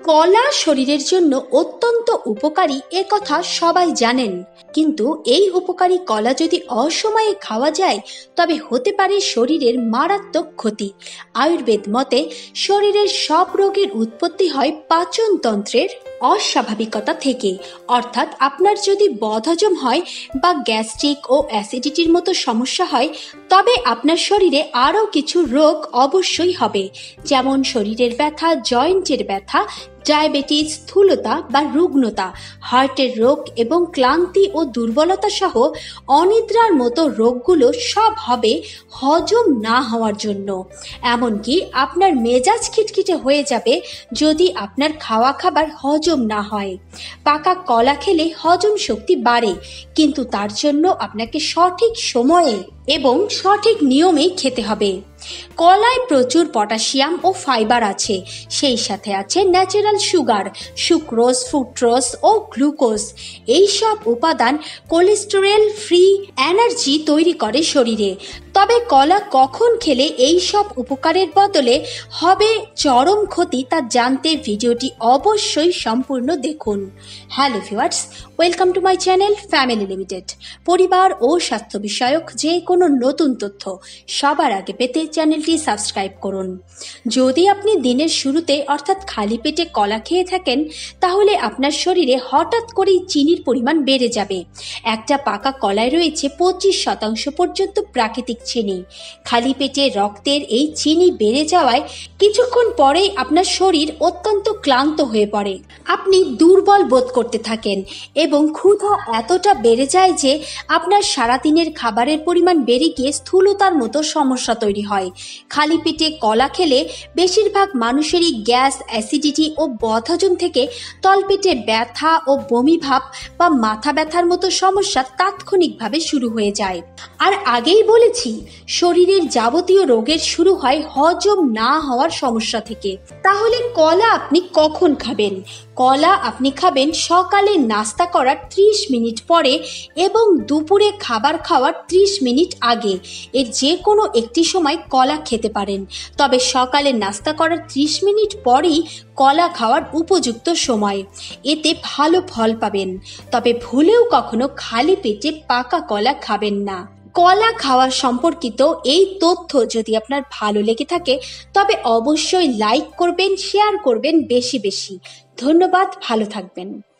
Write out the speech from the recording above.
কলা শরীরের জন্য অত্যন্ত উপকারী এ কথা সবাই জানেন, কিন্তু এই উপকারী কলা যদি অসময়ে খাওয়া যায় তবে হতে পারে শরীরের মারাত্মক ক্ষতি। আয়ুর্বেদ মতে শরীরের সব রোগের উৎপত্তি হয় পাচনতন্ত্রের অস্বাভাবিকতা থেকে, অর্থাৎ আপনার যদি বদহজম হয় বা গ্যাস্ট্রিক ও অ্যাসিডিটির মতো সমস্যা হয় তবে আপনার শরীরে আরও কিছু রোগ অবশ্যই হবে, যেমন শরীরের ব্যথা, জয়েন্টের ব্যথা, ডায়াবেটিস, স্থূলতা বা রুগ্নতা, হার্টের রোগ এবং ক্লান্তি ও দুর্বলতা সহ অনিদ্রার মতো রোগগুলো সব হবে হজম না হওয়ার জন্য। এমনকি আপনার মেজাজ খিটখিটে হয়ে যাবে যদি আপনার খাওয়া খাবার হজম না হয়। পাকা কলা খেলে হজম শক্তি বাড়ে, কিন্তু তার জন্য আপনাকে সঠিক সময়ে এবং সঠিক নিয়মেই খেতে হবে। কলায় প্রচুর পটাশিয়াম ও ফাইবার আছে, সেই সাথে আছে ন্যাচারাল সুগার, সুক্রোজ, ফ্রুক্টোজ ও গ্লুকোজ। এই সব উপাদান কোলেস্টেরল ফ্রি এনার্জি তৈরি করে শরীরে। তবে কলা কখন খেলে এই সব উপকারের বদলে হবে চরম ক্ষতি তা জানতে ভিডিওটি অবশ্যই সম্পূর্ণ দেখুন। Hello viewers, welcome to my channel family limited. পরিবার ও স্বাস্থ্য বিষয়ক যে কোনো নতুন তথ্য সবার আগে পেতে চ্যানেলটি সাবস্ক্রাইব করুন। যদি আপনি দিনের শুরুতে অর্থাৎ খালি পেটে কলা খেয়ে থাকেন তাহলে আপনার শরীরে হঠাৎ করেই চিনির পরিমাণ বেড়ে যাবে। একটা পাকা কলায় রয়েছে 25% পর্যন্ত প্রাকৃতিক চিনি। খালি পেটে রক্তের এই চিনি বেড়ে যাওয়ায় কিছুক্ষণ পরেই আপনার শরীর অত্যন্ত ক্লান্ত হয়ে পড়ে, আপনি দুর্বল বোধ করতে থাকেন এবং ক্ষুধা এতটা বেড়ে যায় যে আপনার সারাদিনের খাবারের পরিমাণ বেড়ে গিয়ে স্থূলতার মতো সমস্যা তৈরি হয়। খালি পেটে কলা খেলে বেশিরভাগ মানুষেরই গ্যাস, অ্যাসিডিটি ও বদহজম থেকে তলপেটে ব্যথা ও বমি ভাব বা মাথা ব্যথার মতো সমস্যা তাৎক্ষণিকভাবে শুরু হয়ে যায়। আর আগেই বলেছি, শরীরের যাবতীয় রোগের শুরু হয় হজম না হওয়ার সমস্যা থেকে। তাহলে কলা আপনি কখন খাবেন? কলা আপনি খাবেন সকালে নাস্তা করার 30 মিনিট পরে এবং দুপুরে খাবার খাওয়ার 30 মিনিট আগে। এর যে কোনো একটি সময় কলা খেতে পারেন, তবে সকালে নাস্তা করার 30 মিনিট পরেই কলা খাওয়ার উপযুক্ত সময়। এতে ভালো ফল পাবেন। তবে ভুলেও কখনো খালি পেটে পাকা কলা খাবেন না। কলা খাওয়া সম্পর্কিত এই তথ্য যদি আপনার ভালো লেগে থাকে তবে অবশ্যই লাইক করবেন, শেয়ার করবেন বেশি বেশি। ধন্যবাদ, ভালো থাকবেন।